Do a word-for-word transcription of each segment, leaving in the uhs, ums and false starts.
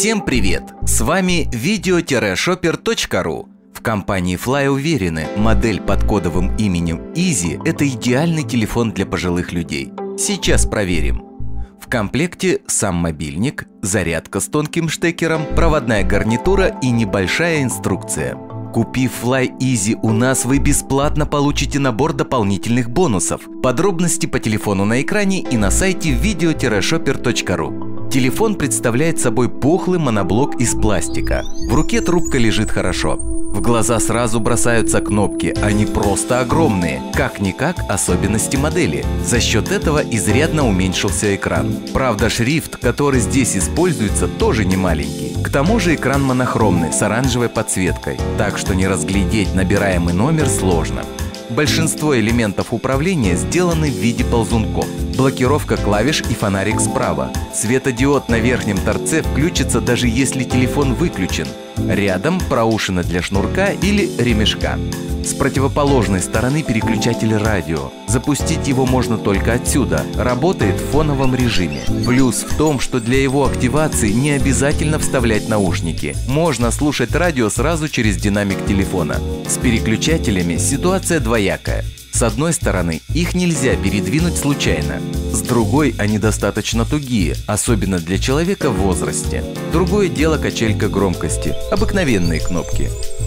Всем привет! С вами видео-шопер точка ру. В компании Fly уверены, модель под кодовым именем Easy – это идеальный телефон для пожилых людей. Сейчас проверим. В комплекте сам мобильник, зарядка с тонким штекером, проводная гарнитура и небольшая инструкция. Купив Fly Easy у нас, вы бесплатно получите набор дополнительных бонусов. Подробности по телефону на экране и на сайте видео-шопер точка ру. Телефон представляет собой пухлый моноблок из пластика. В руке трубка лежит хорошо. В глаза сразу бросаются кнопки, они просто огромные. Как-никак особенности модели. За счет этого изрядно уменьшился экран. Правда, шрифт, который здесь используется, тоже не маленький. К тому же экран монохромный, с оранжевой подсветкой, так что не разглядеть набираемый номер сложно. Большинство элементов управления сделаны в виде ползунков. Блокировка клавиш и фонарик справа. Светодиод на верхнем торце включится, даже если телефон выключен. Рядом проушина для шнурка или ремешка. С противоположной стороны переключатель радио. Запустить его можно только отсюда. Работает в фоновом режиме. Плюс в том, что для его активации не обязательно вставлять наушники. Можно слушать радио сразу через динамик телефона. С переключателями ситуация двоякая. С одной стороны, их нельзя передвинуть случайно. С другой, они достаточно тугие, особенно для человека в возрасте. Другое дело качелька громкости. Обыкновенные кнопки.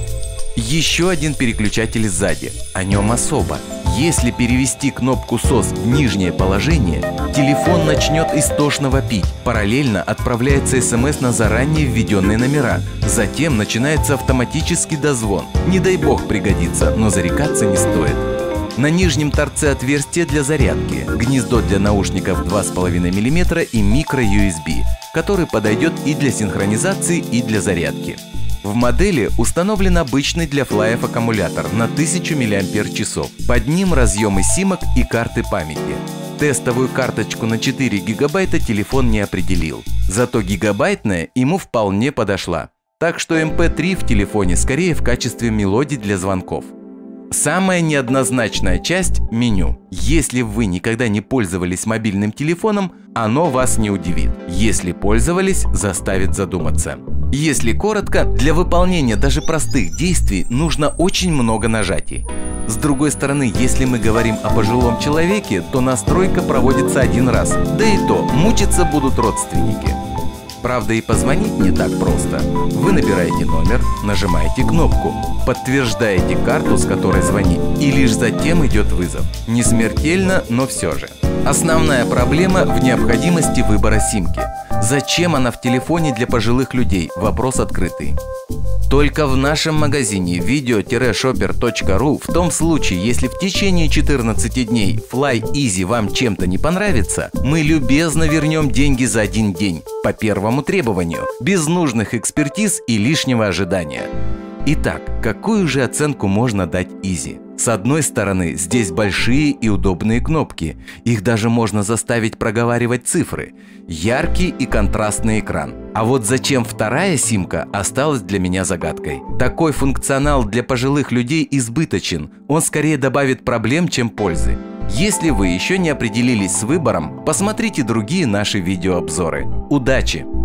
Еще один переключатель сзади. О нем особо. Если перевести кнопку сос в нижнее положение, телефон начнет истошно вопить. Параллельно отправляется смс на заранее введенные номера. Затем начинается автоматический дозвон. Не дай бог пригодится, но зарекаться не стоит. На нижнем торце отверстие для зарядки, гнездо для наушников два с половиной миллиметра и микро-ю эс би, который подойдет и для синхронизации, и для зарядки. В модели установлен обычный для флаев аккумулятор на тысячу миллиампер-часов. Под ним разъемы симок и карты памяти. Тестовую карточку на четыре гигабайта телефон не определил. Зато гигабайтная ему вполне подошла. Так что эм пэ три в телефоне скорее в качестве мелодий для звонков. Самая неоднозначная часть – меню. Если вы никогда не пользовались мобильным телефоном, оно вас не удивит. Если пользовались, заставит задуматься. Если коротко, для выполнения даже простых действий нужно очень много нажатий. С другой стороны, если мы говорим о пожилом человеке, то настройка проводится один раз. Да и то, мучиться будут родственники. Правда, и позвонить не так просто. Вы набираете номер, нажимаете кнопку, подтверждаете карту, с которой звонить, и лишь затем идет вызов. Не смертельно, но все же. Основная проблема в необходимости выбора симки. Зачем она в телефоне для пожилых людей? Вопрос открытый. Только в нашем магазине видео-шопер точка ру в том случае, если в течение четырнадцати дней Fly Easy вам чем-то не понравится, мы любезно вернем деньги за один день, по первому требованию, без нужных экспертиз и лишнего ожидания. Итак, какую же оценку можно дать Easy? С одной стороны, здесь большие и удобные кнопки, их даже можно заставить проговаривать цифры, яркий и контрастный экран. А вот зачем вторая симка осталась для меня загадкой. Такой функционал для пожилых людей избыточен, он скорее добавит проблем, чем пользы. Если вы еще не определились с выбором, посмотрите другие наши видеообзоры. Удачи!